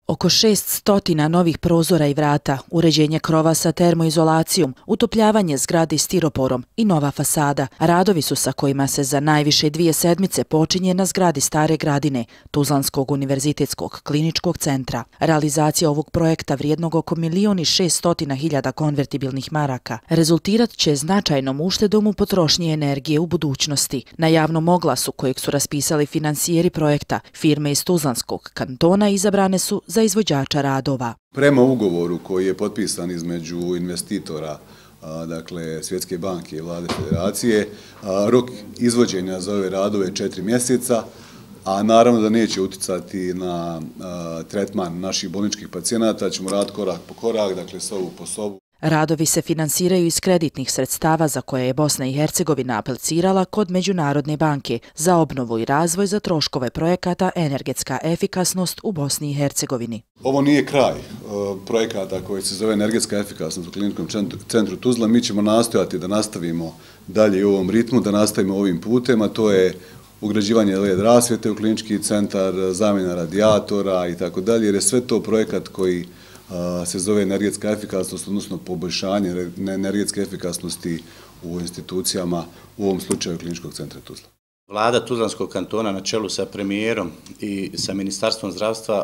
Oko 600 novih prozora i vrata, uređenje krova sa termoizolacijom, utopljavanje zgradi stiroporom i nova fasada. Radovi su sa kojima se za najviše 2 sedmice počinje na zgradi Stare Gradine, Tuzlanskog univerzitetskog kliničkog centra. Realizacija ovog projekta vrijednog oko 1.600.000 konvertibilnih maraka rezultirat će značajnom uštedom u potrošnji energije u budućnosti. Na javnom oglasu kojeg su raspisali finansijeri projekta, firme iz Tuzlanskog kantona izabrane su za izvođača radova. Prema ugovoru koji je potpisan između investitora, dakle Svjetske banke i Vlade Federacije, rok izvođenja za ove radove je 4 mjeseca, a naravno da neće uticati na tretman naših bolničkih pacijenata, ćemo raditi korak po korak, dakle sobu po sobu. Radovi se finansiraju iz kreditnih sredstava za koje je Bosna i Hercegovina aplicirala kod Međunarodne banke za obnovu i razvoj za troškove projekata Energetska efikasnost u Bosni i Hercegovini. Ovo nije kraj projekata koji se zove Energetska efikasnost u Kliničkom centru Tuzla. Mi ćemo nastojati da nastavimo dalje u ovom ritmu, da nastavimo ovim putem, a to je ugrađivanje LED rasvjete u klinički centar, zamjena radijatora i tako dalje, jer je sve to projekat koji se zove energetska efikasnost, odnosno poboljšanje energetske efikasnosti u institucijama, u ovom slučaju Kliničkog centra Tuzla. Vlada Tuzlanskog kantona na čelu sa premijerom i sa Ministarstvom zdravstva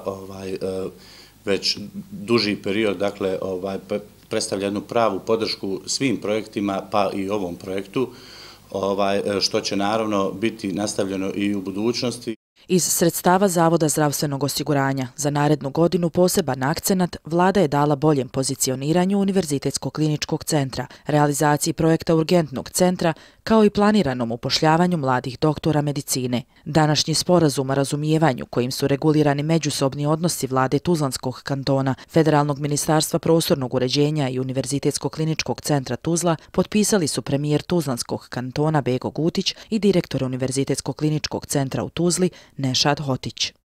već duži period predstavlja jednu pravu podršku svim projektima, pa i ovom projektu, što će naravno biti nastavljeno i u budućnosti. Iz sredstava Zavoda zdravstvenog osiguranja za narednu godinu poseban akcenat Vlada je dala boljem pozicioniranju Univerzitetskog kliničkog centra, realizaciji projekta urgentnog centra, kao i planiranom upošljavanju mladih doktora medicine. Današnji sporazum o razumijevanju kojim su regulirani međusobni odnosi Vlade Tuzlanskog kantona, Federalnog ministarstva prostornog uređenja i Univerzitetskog kliničkog centra Tuzla potpisali su premijer Tuzlanskog kantona Bego Gutić i direktor Univerzitetskog kliničkog centra u Tuzli Nešad Hotić.